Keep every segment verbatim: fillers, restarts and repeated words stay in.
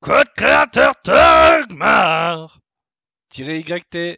Code créateur Tugmar Tiré Y T.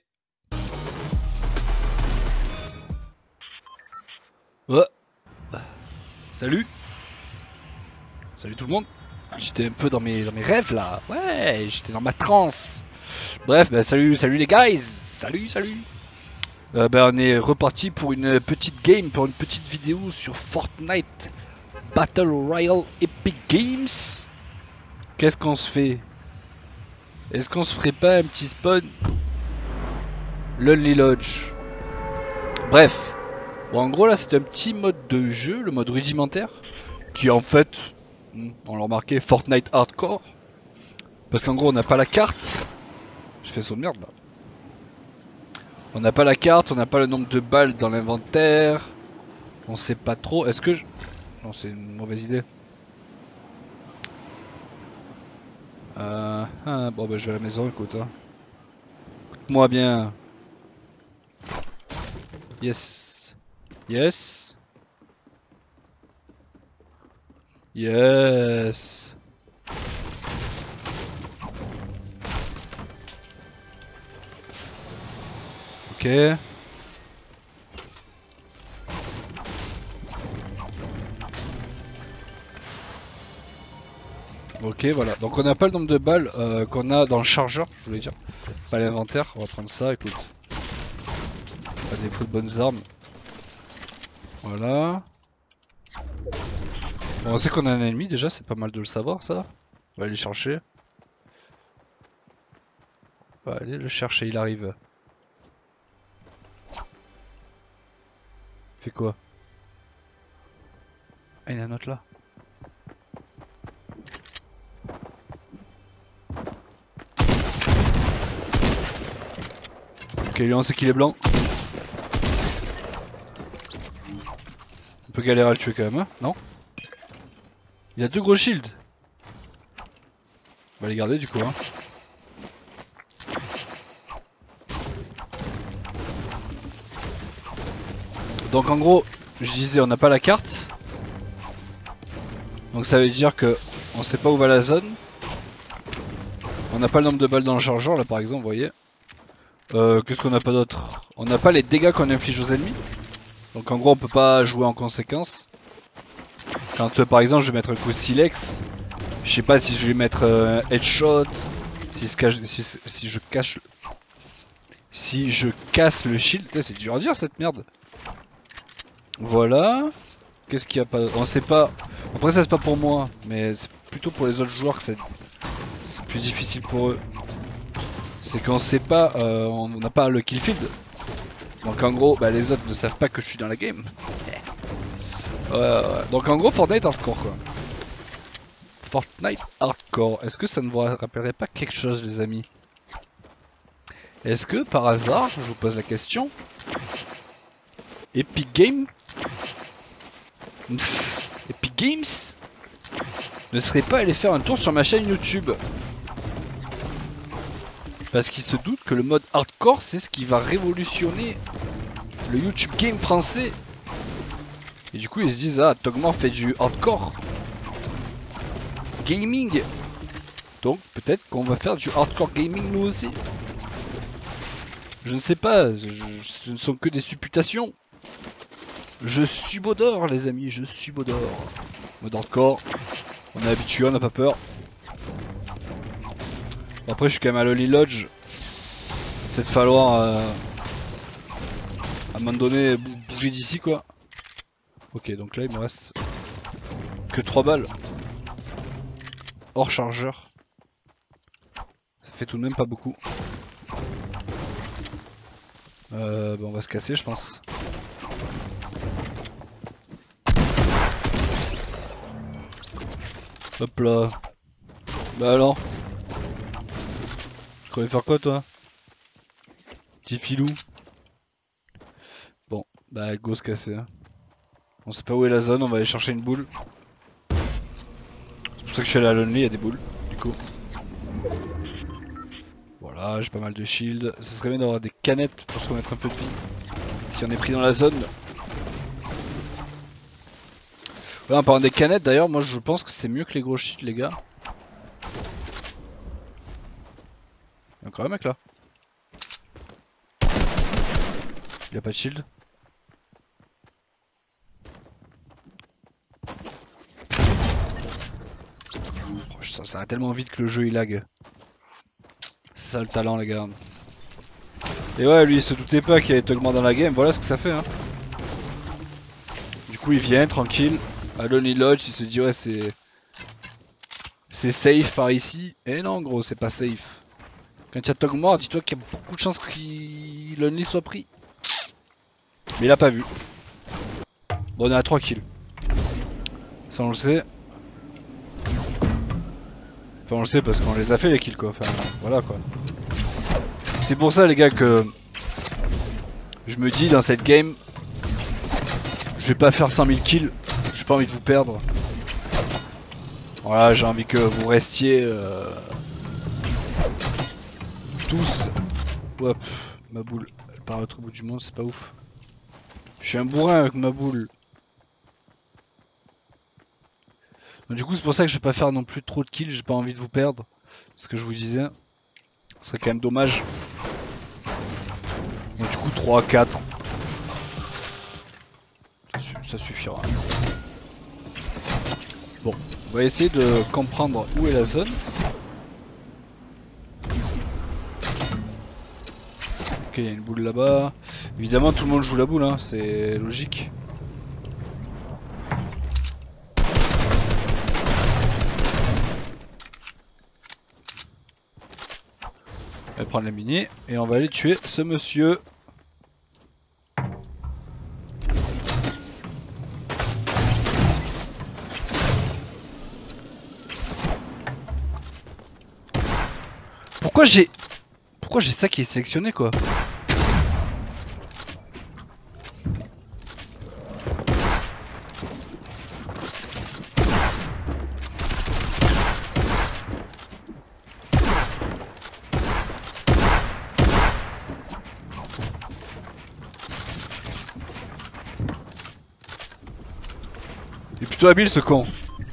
Ouais. Salut. Salut tout le monde. J'étais un peu dans mes, dans mes rêves là. Ouais, j'étais dans ma transe. Bref, bah salut, salut les guys. Salut, salut. Euh, bah on est reparti pour une petite game, pour une petite vidéo sur Fortnite Battle Royale Epic Games. Qu'est-ce qu'on se fait? Est-ce qu'on se ferait pas un petit spawn Lonely Lodge? Bref. Bon, en gros là c'est un petit mode de jeu, le mode rudimentaire, qui en fait, on l'a remarqué, Fortnite Hardcore. Parce qu'en gros on n'a pas la carte. Je fais son de merde là. On n'a pas la carte, on n'a pas le nombre de balles dans l'inventaire. On sait pas trop. Est-ce que je... Non, c'est une mauvaise idée. Euh... Ah, bon bah je vais à la maison, écoute. Hein. Écoute-moi bien. Yes. Yes. Yes. Ok. Ok, voilà. Donc on n'a pas le nombre de balles euh, qu'on a dans le chargeur, je voulais dire. Pas l'inventaire, on va prendre ça, écoute. Pas des fous de bonnes armes. Voilà. Bon, on sait qu'on a un ennemi déjà, c'est pas mal de le savoir ça. On va aller le chercher. On va aller le chercher, il arrive. Fait quoi? Ah, il y en a un autre là. Ok, lui on sait qu'il est blanc. On peut galérer à le tuer quand même, hein? Non? Il a deux gros shields. On va les garder du coup, hein. Donc en gros, je disais on n'a pas la carte. Donc ça veut dire que on sait pas où va la zone. On n'a pas le nombre de balles dans le chargeur là par exemple, vous voyez. Euh, Qu'est-ce qu'on n'a pas d'autre? On n'a pas les dégâts qu'on inflige aux ennemis. Donc en gros on peut pas jouer en conséquence. Quand euh, par exemple je vais mettre un coup silex, je sais pas si je vais mettre euh, headshot, si, cache, si, si je cache, si je casse le shield, c'est dur à dire cette merde. Voilà. Qu'est-ce qu'il y a pas? On sait pas. Après ça c'est pas pour moi, mais c'est plutôt pour les autres joueurs que c'est plus difficile pour eux. C'est qu'on sait pas, euh, on n'a pas le kill field. Donc en gros, bah, les autres ne savent pas que je suis dans la game. Ouais, ouais. Donc en gros, Fortnite Hardcore quoi. Fortnite Hardcore. Est-ce que ça ne vous rappellerait pas quelque chose, les amis? Est-ce que par hasard, je vous pose la question, Epic Games Epic Games ne serait pas allé faire un tour sur ma chaîne YouTube? Parce qu'il se doute que le mode hardcore c'est ce qui va révolutionner le YouTube game français. Et du coup ils se disent ah Tugmar fait du hardcore gaming. Donc peut-être qu'on va faire du hardcore gaming nous aussi. Je ne sais pas, je, je, ce ne sont que des supputations. Je subodore les amis, je subodore. Mode hardcore, on est habitué, on n'a pas peur. Bon, après je suis quand même à Lonely Lodge. Peut-être falloir euh, à un moment donné bouger d'ici quoi. Ok donc là il me reste que trois balles. Hors chargeur. Ça fait tout de même pas beaucoup. Euh, bah on va se casser je pense. Hop là. Bah alors. Tu croyais faire quoi toi? Petit filou. Bon, bah go se casser. Hein. On sait pas où est la zone, on va aller chercher une boule. C'est pour ça que je suis allé à Lonely, il y a des boules, du coup. Voilà, j'ai pas mal de shield. Ça serait bien d'avoir des canettes pour se remettre un peu de vie. Si on est pris dans la zone. Ouais, en parlant des canettes d'ailleurs, moi je pense que c'est mieux que les gros shields les gars. Encore un mec là. Il a pas de shield. Oh, ça, ça va tellement vite que le jeu il lag. C'est ça le talent les gars. Et ouais, lui il se doutait pas qu'il y avait Togman dans la game, voilà ce que ça fait hein. Du coup il vient tranquille à Lonely Lodge, il se dit ouais c'est... C'est safe par ici. Et non gros, c'est pas safe. Quand il y a Togman, dis-toi qu'il y a beaucoup de chances qu'il Lonely soit pris. Mais il a pas vu. Bon on est à trois kills. Ça on le sait. Enfin on le sait parce qu'on les a fait les kills quoi, enfin voilà quoi. C'est pour ça les gars que je me dis dans cette game, je vais pas faire cent mille kills, j'ai pas envie de vous perdre. Voilà, j'ai envie que vous restiez euh, tous. Hop, ma boule, elle part à l'autre bout du monde, c'est pas ouf. Je suis un bourrin avec ma boule. Donc, du coup c'est pour ça que je vais pas faire non plus trop de kills, j'ai pas envie de vous perdre. Ce que je vous disais, ce serait quand même dommage. Donc du coup trois, quatre. Ça, su ça suffira. Bon, on va essayer de comprendre où est la zone. Ok, il y a une boule là-bas. Évidemment tout le monde joue la boule, hein, c'est logique. On va prendre la mini et on va aller tuer ce monsieur. Pourquoi j'ai... Pourquoi j'ai ça qui est sélectionné quoi? Il est plutôt habile ce con.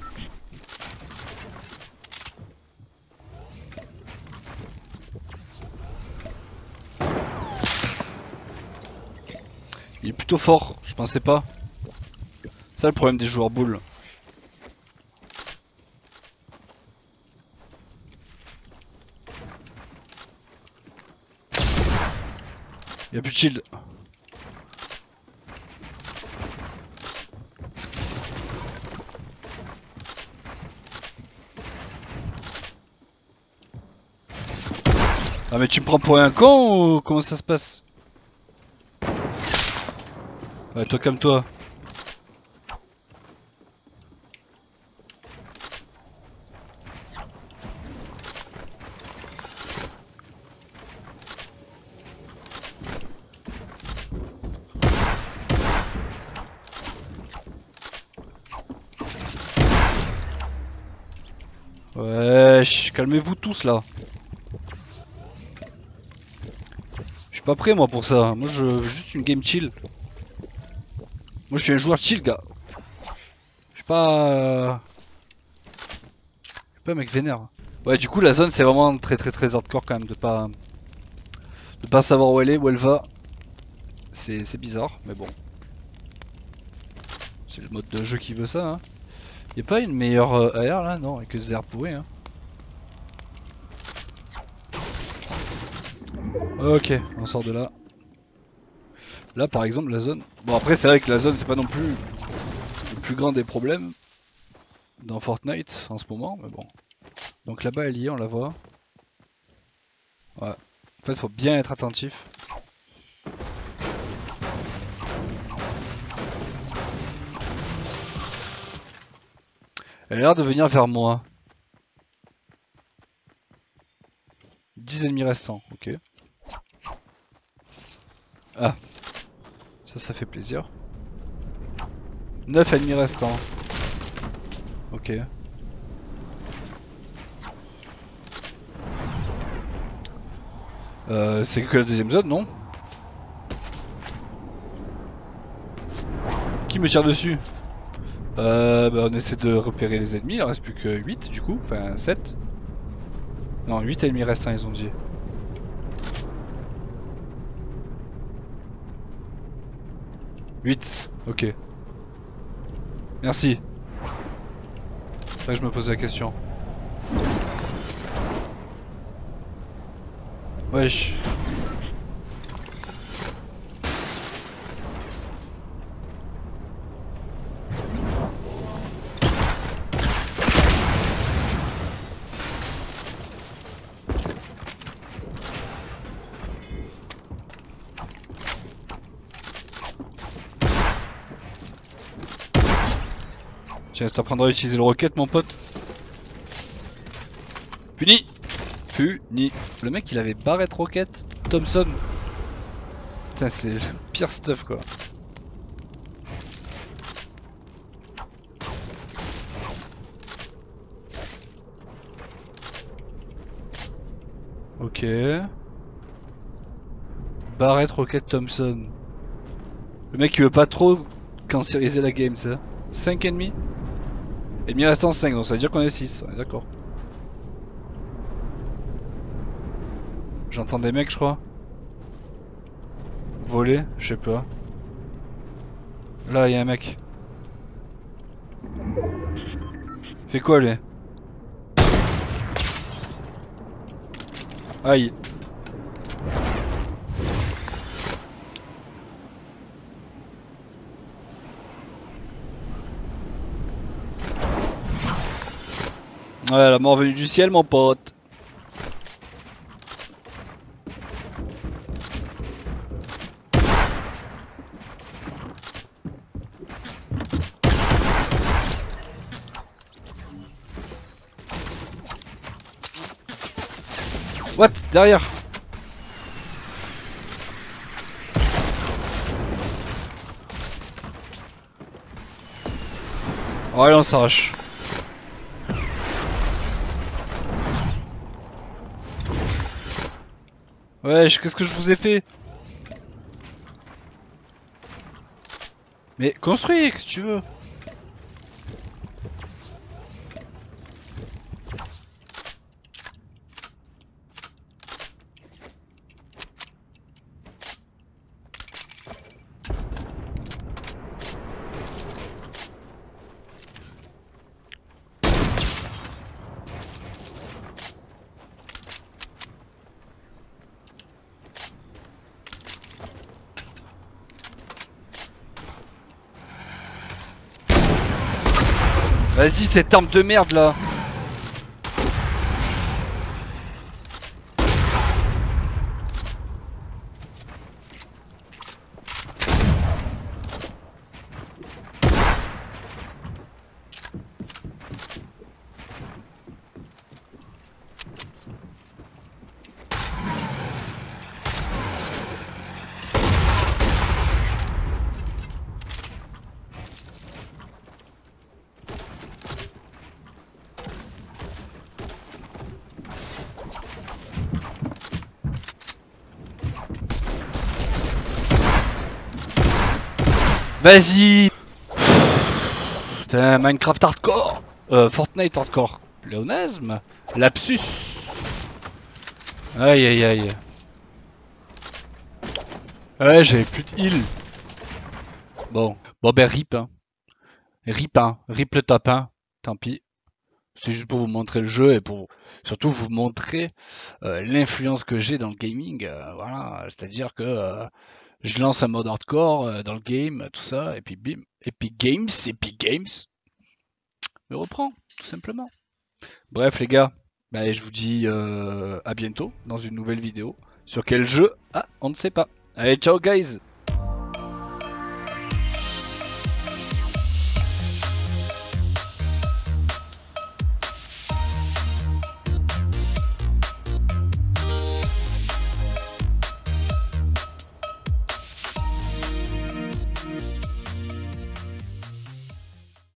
Il est plutôt fort, je pensais pas. C'est ça le problème des joueurs boules. Il y a plus de shield. Ah mais tu me prends pour un con ou comment ça se passe? Ouais, toi comme toi. Wesh, calmez-vous tous là. Je suis pas prêt moi pour ça. Moi je veux juste une game chill. Moi je suis un joueur chill gars. Je suis pas... Euh... Je suis pas un mec vénère. Ouais du coup la zone c'est vraiment très très très hardcore quand même de pas... De pas savoir où elle est, où elle va. C'est bizarre mais bon. C'est le mode de jeu qui veut ça hein. Y'a pas une meilleure euh, A R là? Non, avec que des airs pourris hein. Ok, on sort de là. Là par exemple la zone... Bon après c'est vrai que la zone c'est pas non plus le plus grand des problèmes dans Fortnite en ce moment, mais bon. Donc là-bas elle y est, on la voit. Ouais. En fait faut bien être attentif. Elle a l'air de venir vers moi. dix ennemis restants, ok. Ah. Ça, ça fait plaisir. neuf ennemis restants. Ok. Euh, c'est que la deuxième zone, non? Qui me tire dessus? Euh, bah on essaie de repérer les ennemis, il en reste plus que huit du coup, enfin sept. Non, huit ennemis restants ils ont dit. huit, ok. Merci. C'est vrai que je me posais la question. Wesh. Tiens, ça t'apprendra à utiliser le rocket, mon pote. Puni. Puni. Le mec, il avait Barrett Rocket Thompson. Putain, c'est le pire stuff, quoi. Ok. Barrett Rocket Thompson. Le mec, il veut pas trop cancériser la game, ça. cinq ennemis. Ennemis restant cinq, donc ça veut dire qu'on est six, on est d'accord. J'entends des mecs, je crois. Voler, je sais pas. Là, il y a un mec. Fait quoi, lui? Aïe. Ouais, la mort venue du ciel, mon pote. What? Derrière. Oh, allez, on s'arrache. Wesh, qu'est-ce que je vous ai fait? Mais construis, si tu veux. Vas-y, cette arme de merde là. Vas-y. Putain, Minecraft hardcore. Euh, Fortnite hardcore. Pléonasme. Lapsus. Aïe aïe aïe. Ouais, j'avais plus de heal. Bon. Bon ben rip hein. Rip hein. Rip le top hein. Tant pis. C'est juste pour vous montrer le jeu et pour surtout vous montrer euh, l'influence que j'ai dans le gaming. Euh, voilà. C'est-à-dire que euh, je lance un mode hardcore euh, dans le game, tout ça, et puis bim. Epic Games, Epic Games me reprend, tout simplement. Bref les gars, bah, je vous dis euh, à bientôt dans une nouvelle vidéo. Sur quel jeu? Ah, on ne sait pas. Allez, ciao guys!